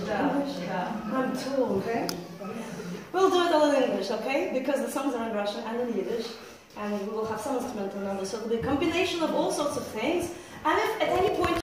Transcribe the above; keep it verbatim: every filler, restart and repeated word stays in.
English? I'm torn, okay? We'll do it all in English, okay? Because the songs are in Russian and in Yiddish, and we will have some instrumental numbers, so it'll be a combination of all sorts of things. And if at any point